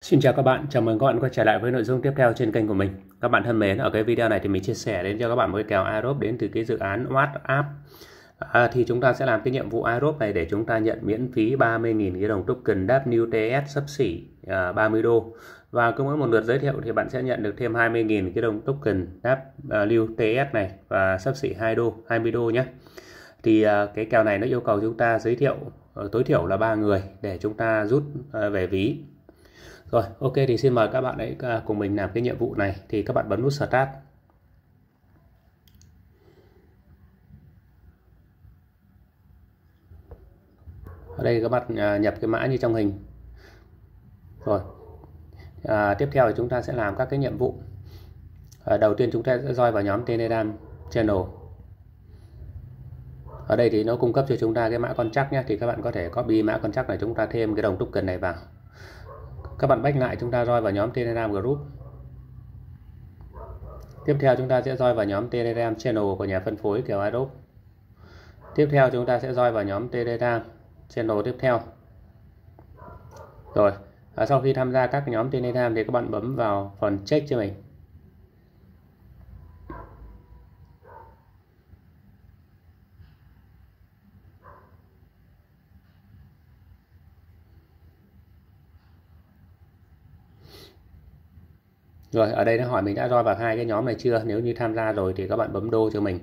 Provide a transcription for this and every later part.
Xin chào các bạn, chào mừng các bạn quay trở lại với nội dung tiếp theo trên kênh của mình. Các bạn thân mến, ở cái video này thì mình chia sẻ đến cho các bạn một cái kèo airdrop đến từ cái dự án WhatsApp. Thì chúng ta sẽ làm cái nhiệm vụ airdrop này để chúng ta nhận miễn phí 30.000 cái đồng token WTS xấp xỉ 30 đô. Và cứ mỗi một lượt giới thiệu thì bạn sẽ nhận được thêm 20.000 cái đồng token WTS này và xấp xỉ 20 đô nhé. Thì cái kèo này nó yêu cầu chúng ta giới thiệu tối thiểu là 3 người để chúng ta rút về ví. Rồi, ok thì xin mời các bạn ấy cùng mình làm cái nhiệm vụ này. Thì các bạn bấm nút Start. Ở đây các bạn nhập cái mã như trong hình. Rồi, tiếp theo thì chúng ta sẽ làm các cái nhiệm vụ. Đầu tiên chúng ta sẽ join vào nhóm Telegram Channel. Ở đây thì nó cung cấp cho chúng ta cái mã contract nhé. Thì các bạn có thể copy mã contract này, chúng ta thêm cái đồng token này vào. Các bạn back lại, chúng ta join vào nhóm Telegram Group. Tiếp theo chúng ta sẽ join vào nhóm Telegram Channel của nhà phân phối kèo airdrop. Tiếp theo chúng ta sẽ join vào nhóm Telegram Channel tiếp theo. Rồi, sau khi tham gia các nhóm Telegram thì các bạn bấm vào phần check cho mình. Rồi, ở đây nó hỏi mình đã join vào hai cái nhóm này chưa. Nếu như tham gia rồi thì các bạn bấm đô cho mình.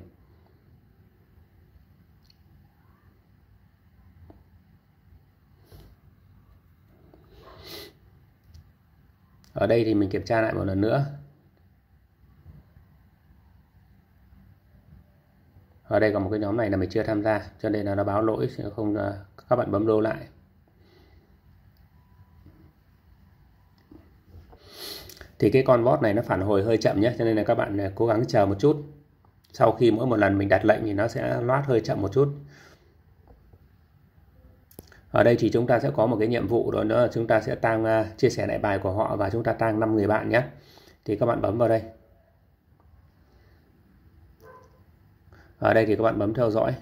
Ở đây thì mình kiểm tra lại một lần nữa. Ở đây có một cái nhóm này là mình chưa tham gia, cho nên là nó báo lỗi, không các bạn bấm đô lại. Thì cái con bot này nó phản hồi hơi chậm nhé, cho nên là các bạn cố gắng chờ một chút. Sau khi mỗi một lần mình đặt lệnh thì nó sẽ loát hơi chậm một chút. Ở đây thì chúng ta sẽ có một cái nhiệm vụ, đó là chúng ta sẽ tăng chia sẻ lại bài của họ và chúng ta tăng 5 người bạn nhé. Thì các bạn bấm vào đây. Ở đây thì các bạn bấm theo dõi.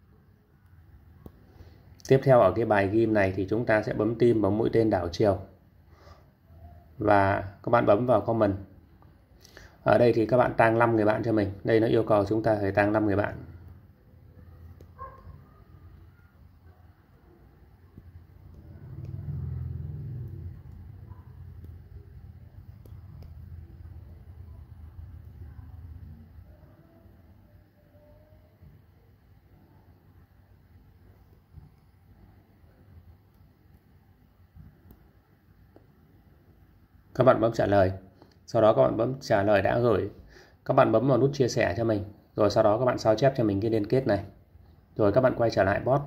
Tiếp theo ở cái bài game này thì chúng ta sẽ bấm tim, bấm mũi tên đảo chiều. Và các bạn bấm vào comment. Ở đây thì các bạn tăng 5 người bạn cho mình. Đây nó yêu cầu chúng ta phải tăng 5 người bạn. Các bạn bấm trả lời. Sau đó các bạn bấm trả lời đã gửi. Các bạn bấm vào nút chia sẻ cho mình. Rồi sau đó các bạn sao chép cho mình cái liên kết này. Rồi các bạn quay trở lại bot.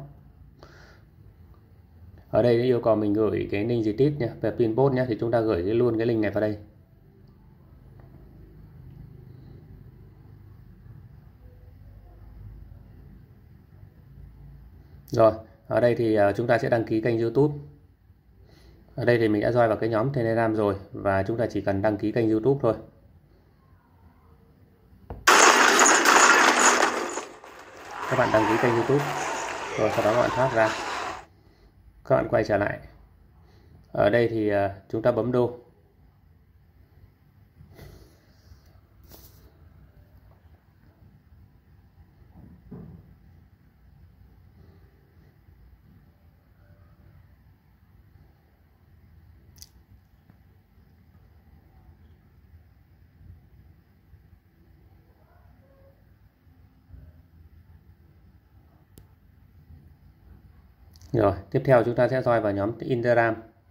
Ở đây yêu cầu mình gửi cái link gì nhé, về pinbot nhé, thì chúng ta gửi luôn cái link này vào đây. Rồi, ở đây thì chúng ta sẽ đăng ký kênh YouTube. Ở đây thì mình đã join vào cái nhóm Telegram rồi và chúng ta chỉ cần đăng ký kênh YouTube thôi. Các bạn đăng ký kênh YouTube. Rồi sau đó các bạn thoát ra. Các bạn quay trở lại. Ở đây thì chúng ta bấm đô. Rồi, tiếp theo chúng ta sẽ join vào nhóm Instagram.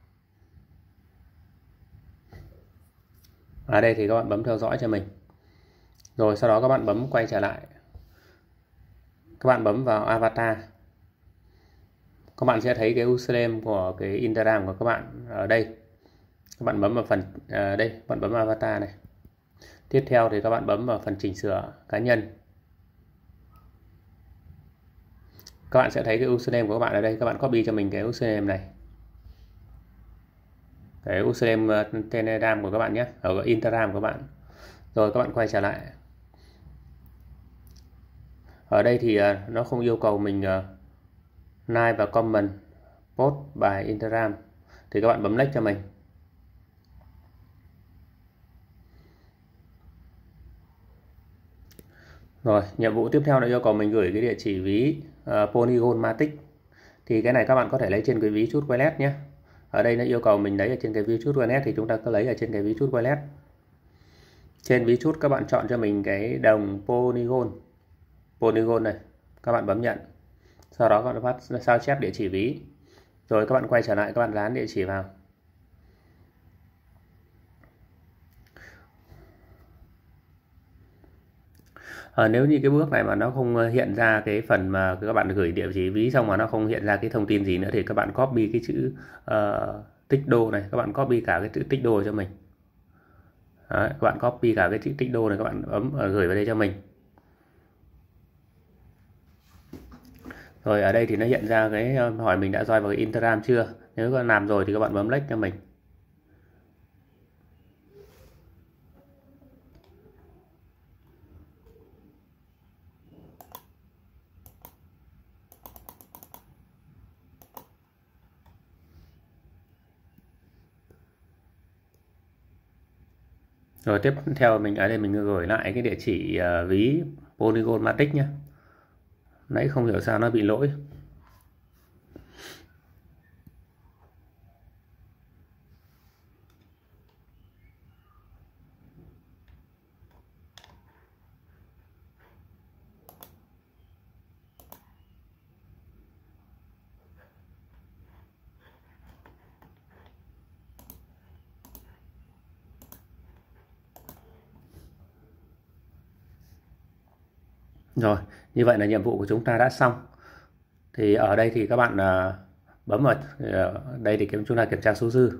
Ở đây thì các bạn bấm theo dõi cho mình. Rồi sau đó các bạn bấm quay trở lại. Các bạn bấm vào avatar. Các bạn sẽ thấy cái username của cái Instagram của các bạn ở đây. Các bạn bấm vào phần đây, các bạn bấm avatar này. Tiếp theo thì các bạn bấm vào phần chỉnh sửa cá nhân. Các bạn sẽ thấy cái username của các bạn ở đây. Các bạn copy cho mình cái username này. Cái username Telegram của các bạn nhé, ở Instagram của các bạn. Rồi các bạn quay trở lại. Ở đây thì nó không yêu cầu mình like và comment post bài Instagram, thì các bạn bấm next cho mình. Rồi, nhiệm vụ tiếp theo là yêu cầu mình gửi cái địa chỉ ví Polygon Matic. Thì cái này các bạn có thể lấy trên cái ví Trust Wallet nhé. Ở đây nó yêu cầu mình lấy ở trên cái ví Trust Wallet thì chúng ta cứ lấy ở trên cái ví Trust Wallet. Trên ví Trust các bạn chọn cho mình cái đồng Polygon này, các bạn bấm nhận. Sau đó các bạn phát sao chép địa chỉ ví. Rồi các bạn quay trở lại, các bạn dán địa chỉ vào. Nếu như cái bước này mà nó không hiện ra cái phần mà các bạn gửi địa chỉ ví xong mà nó không hiện ra cái thông tin gì nữa thì các bạn copy cái chữ tích đô này, các bạn copy cả cái chữ tích đô cho mình. Đấy, các bạn copy cả cái chữ tích đô này, các bạn bấm gửi vào đây cho mình. Rồi ở đây thì nó hiện ra cái hỏi mình đã join vào cái Instagram chưa. Nếu các bạn làm rồi thì các bạn bấm like cho mình. Rồi tiếp theo mình ở đây mình gửi lại cái địa chỉ ví Polygon Matic nhé. Nãy không hiểu sao nó bị lỗi. Rồi, như vậy là nhiệm vụ của chúng ta đã xong. Thì ở đây thì các bạn bấm vào đây thì chúng ta kiểm tra số dư.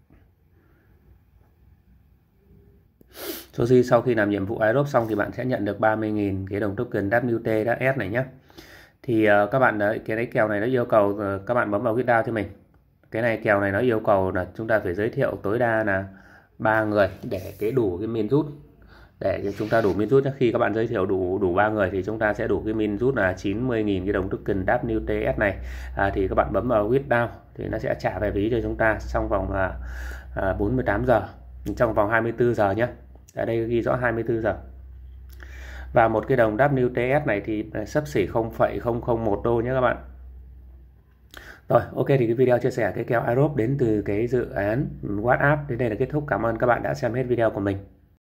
Số dư sau khi làm nhiệm vụ airdrop xong thì bạn sẽ nhận được 30.000 cái đồng token WTS này nhé. Thì các bạn cái đấy kèo này nó yêu cầu các bạn bấm vào withdraw cho mình. Cái này kèo này nó yêu cầu là chúng ta phải giới thiệu tối đa là 3 người để cái đủ cái min rút. Để chúng ta đủ min rút, khi các bạn giới thiệu đủ 3 người thì chúng ta sẽ đủ cái min rút là 90.000 cái đồng token WTS này. Thì các bạn bấm vào withdraw thì nó sẽ trả về ví cho chúng ta trong vòng 48 giờ, trong vòng 24 giờ nhé. Ở đây ghi rõ 24 giờ. Và một cái đồng WTS này thì xấp xỉ 0,001 đô nhé các bạn. Rồi, ok thì cái video chia sẻ cái kèo airdrop đến từ cái dự án WhatsApp đến đây là kết thúc. Cảm ơn các bạn đã xem hết video của mình.